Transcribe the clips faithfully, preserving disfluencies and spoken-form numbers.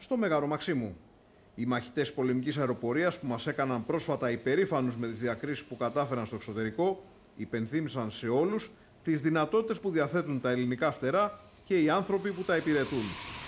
στο Μέγαρο Μαξίμου. Οι μαχητές πολεμικής αεροπορίας που μας έκαναν πρόσφατα υπερήφανους με τις διακρίσεις που κατάφεραν στο εξωτερικό, υπενθύμησαν σε όλους τις δυνατότητες που διαθέτουν τα ελληνικά φτερά και οι άνθρωποι που τα υπηρετούν.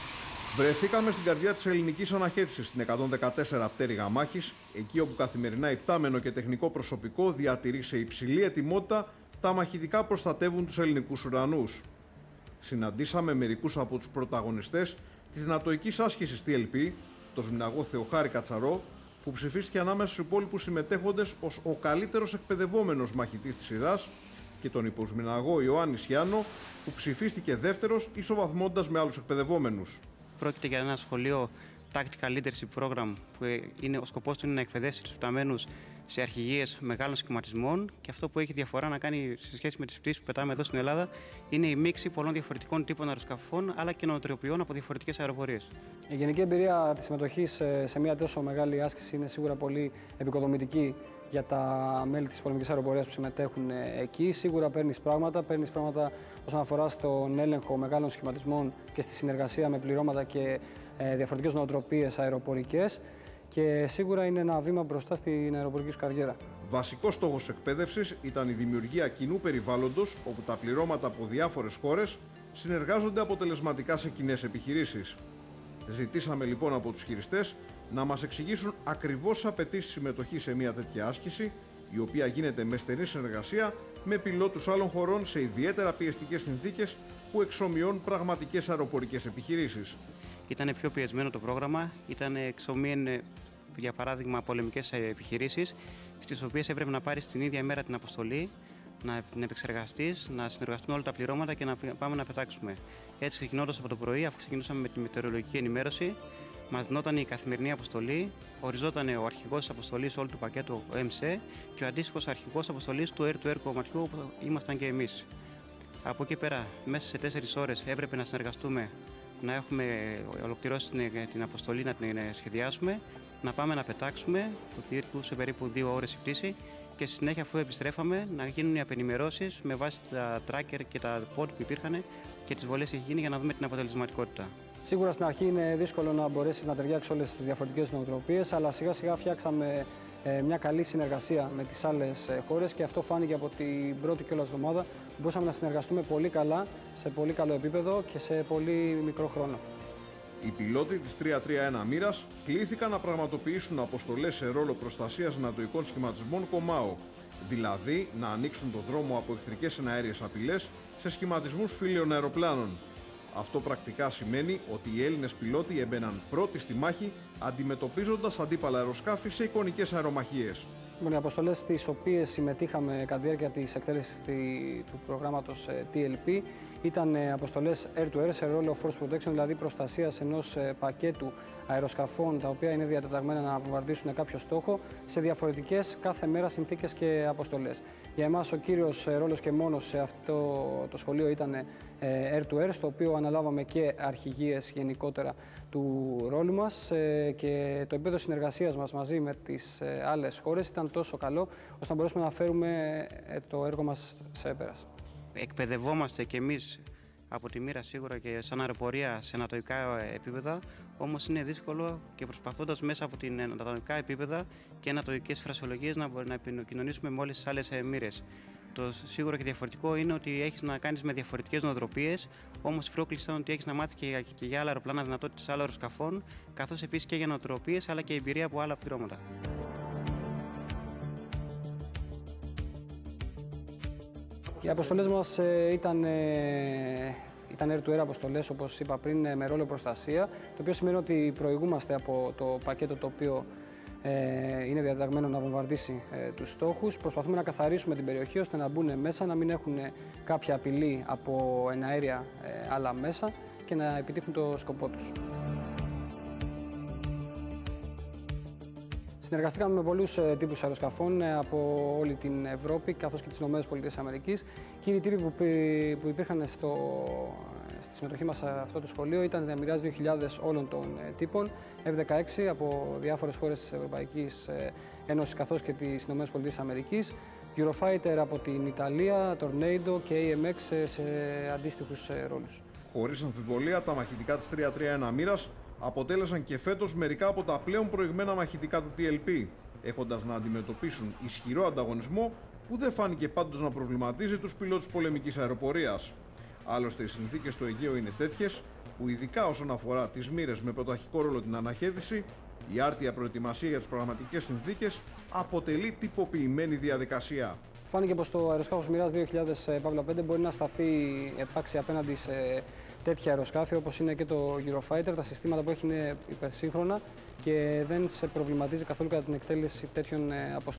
Βρεθήκαμε στην καρδιά της ελληνικής αναχέτησης στην εκατόν δεκατέσσερα πτέρυγα μάχης, εκεί όπου καθημερινά υπτάμενο και τεχνικό προσωπικό διατηρεί σε υψηλή ετοιμότητα τα μαχητικά προστατεύουν τους ελληνικούς ουρανούς. Συναντήσαμε μερικούς από τους πρωταγωνιστές της νατοικής άσκησης τι ελ πι, τον Σμιναγό Θεοχάρη Κατσαρό, που ψηφίστηκε ανάμεσα στους υπόλοιπους συμμετέχοντες ως ο καλύτερος εκπαιδευόμενος μαχητής της ΙΔΑΣ, και τον υποσμιναγό Ιωάννη Σιάνο, που ψηφίστηκε δεύτερος ισοβαθμώντας με άλλους εκπαιδευόμενους. Πρόκειται για ένα σχολείο Tactical Leadership Program, που είναι, ο σκοπός του είναι να εκπαιδεύσει τους πεταμένους σε αρχηγίες μεγάλων σχηματισμών, και αυτό που έχει διαφορά να κάνει σε σχέση με τις πτήσεις που πετάμε εδώ στην Ελλάδα είναι η μίξη πολλών διαφορετικών τύπων αεροσκαφών αλλά και νοοτροπιών από διαφορετικές αεροπορίες. Η γενική εμπειρία της συμμετοχής σε μια τόσο μεγάλη άσκηση είναι σίγουρα πολύ επικοδομητική για τα μέλη της πολεμικής αεροπορίας που συμμετέχουν εκεί. Σίγουρα παίρνεις πράγματα, παίρνεις πράγματα όσον αφορά στον έλεγχο μεγάλων σχηματισμών και στη συνεργασία με πληρώματα και ε, διαφορετικές νοοτροπίες αεροπορικές, και σίγουρα είναι ένα βήμα μπροστά στην αεροπορική σου καριέρα. Βασικός στόχος εκπαίδευσης ήταν η δημιουργία κοινού περιβάλλοντος όπου τα πληρώματα από διάφορες χώρες συνεργάζονται αποτελεσματικά σε κοινές επιχειρήσεις. Ζητήσαμε λοιπόν από τους χειριστές να μας εξηγήσουν ακριβώς τις απαιτήσεις συμμετοχής σε μια τέτοια άσκηση, η οποία γίνεται με στενή συνεργασία με πιλότους άλλων χωρών σε ιδιαίτερα πιεστικές συνθήκες που εξομοιώνουν πραγματικές αεροπορικές επιχειρήσεις. Ήταν πιο πιεσμένο το πρόγραμμα, ήταν εξομοίεν, για παράδειγμα, πολεμικές επιχειρήσεις, στις οποίες έπρεπε να πάρεις την ίδια μέρα την αποστολή, να την επεξεργαστείς, να συνεργαστούν όλα τα πληρώματα και να πάμε να πετάξουμε. Έτσι, ξεκινώντας από το πρωί, αφού ξεκινούσαμε με τη μετεωρολογική ενημέρωση, μας δινόταν η καθημερινή αποστολή, οριζόταν ο αρχηγός της αποστολής όλου του πακέτου ο εμ σι και ο αντίστοιχος αρχηγός αποστολής του air-to-air κομματιού, όπου ήμασταν και εμείς. Από εκεί πέρα, μέσα σε τέσσερις ώρες έπρεπε να συνεργαστούμε, να έχουμε ολοκληρώσει την, την αποστολή, να την σχεδιάσουμε, να πάμε να πετάξουμε, που διήρκούσε περίπου δύο ώρες η πτήση, και στη συνέχεια, αφού επιστρέφαμε, να γίνουν οι απενημερώσεις με βάση τα tracker και τα pod που υπήρχαν και τις βολές έχει γίνει για να δούμε την αποτελεσματικότητα. Σίγουρα στην αρχή είναι δύσκολο να μπορέσεις να ταιριάξεις όλες τις διαφορετικές νοοτροπίες, αλλά σιγά σιγά φτιάξαμε ε, μια καλή συνεργασία με τις άλλες ε, χώρες, και αυτό φάνηκε από την πρώτη κιόλας εβδομάδα που μπορούσαμε να συνεργαστούμε πολύ καλά, σε πολύ καλό επίπεδο και σε πολύ μικρό χρόνο. Οι πιλότοι της τριακόσια τριάντα ένα μοίρας κλήθηκαν να πραγματοποιήσουν αποστολές σε ρόλο προστασίας νατοικών σχηματισμών Κομάο, δηλαδή να ανοίξουν το δρόμο από εχθρικές εναέριες απειλές σε σχηματισμούς φίλιων αεροπλάνων. Αυτό πρακτικά σημαίνει ότι οι Έλληνες πιλότοι έμπαιναν πρώτοι στη μάχη, αντιμετωπίζοντας αντίπαλα αεροσκάφη σε εικονικές αερομαχίες. Οι αποστολές στις οποίες συμμετείχαμε κατά τη διάρκεια της εκτέλεσης του προγράμματος τι ελ πι ήταν αποστολές air-to-air σε ρόλο force protection, δηλαδή προστασίας ενός πακέτου αεροσκαφών τα οποία είναι διατεταγμένα να βομβαρδίσουν κάποιο στόχο σε διαφορετικές κάθε μέρα συνθήκες και αποστολές. Για εμάς ο κύριος ρόλος και μόνος σε αυτό το σχολείο ήταν air-to-air, στο οποίο αναλάβαμε και αρχηγίες γενικότερα του ρόλου μας, και το επίπεδο συνεργασίας μας μαζί με τις άλλες χώρες ήταν τόσο καλό ώστε να μπορέσουμε να φέρουμε το έργο μας σε πέρας. Εκπαιδευόμαστε κι εμείς από τη μοίρα σίγουρα και σαν αεροπορία σε ανατοϊκά επίπεδα, όμως είναι δύσκολο, και προσπαθώντας μέσα από την ανατοϊκά επίπεδα και ανατοϊκές φρασιολογίες να μπορεί να επικοινωνήσουμε με όλες τις άλλες μοίρες. Το σίγουρο και διαφορετικό είναι ότι έχεις να κάνεις με διαφορετικές νοοτροπίες, όμως η πρόκληση ήταν ότι έχεις να μάθεις και για, και για άλλα αεροπλάνα, δυνατότητες άλλων αεροσκαφών, καθώς επίσης και για νοοτροπίες αλλά και εμπειρία από άλλα πληρώματα. Οι αποστολές μας ε, ήταν, ε, ήταν air-to-air αποστολές, όπως είπα πριν, με ρόλο προστασία, το οποίο σημαίνει ότι προηγούμαστε από το πακέτο το οποίο ε, είναι διαταγμένο να βομβαρδίσει ε, τους στόχους. Προσπαθούμε να καθαρίσουμε την περιοχή ώστε να μπουν μέσα, να μην έχουν κάποια απειλή από εναέρια ε, άλλα μέσα και να επιτύχουν το σκοπό τους. Συνεργαστήκαμε με πολλούς ε, τύπους αεροσκαφών ε, από όλη την Ευρώπη καθώς και τις ΗΠΑ. Κύριοι τύποι που, που υπήρχαν στο, στη συμμετοχή μας σε αυτό το σχολείο ήταν διαμοιράζει δύο χιλιάδες όλων των ε, τύπων, εφ δεκαέξι από διάφορες χώρες της Ευρωπαϊκής ε, Ένωσης καθώς και τις ΗΠΑ, Eurofighter από την Ιταλία, Tornado και έι εμ εξ σε, σε αντίστοιχους ε, ρόλους. Χωρίς αμφιβολία, τα μαχητικά της τριακόσια τριάντα ένα μοίρας αποτέλεσαν και φέτος μερικά από τα πλέον προηγμένα μαχητικά του τι ελ πι, έχοντας να αντιμετωπίσουν ισχυρό ανταγωνισμό που δεν φάνηκε πάντως να προβληματίζει τους πιλότους πολεμικής αεροπορίας. Άλλωστε, οι συνθήκες στο Αιγαίο είναι τέτοιες που, ειδικά όσον αφορά τις μοίρες με πρωταρχικό ρόλο την αναχέτηση, η άρτια προετοιμασία για τις πραγματικές συνθήκες αποτελεί τυποποιημένη διαδικασία. Φάνηκε πως το αεροσκάφος Μοιράζ δύο χιλιάδες πέντε μπορεί να σταθεί επάξι απέναντι σε τέτοια αεροσκάφη όπως είναι και το Eurofighter. Τα συστήματα που έχει είναι υπερσύγχρονα και δεν σε προβληματίζει καθόλου κατά την εκτέλεση τέτοιων αποστολών.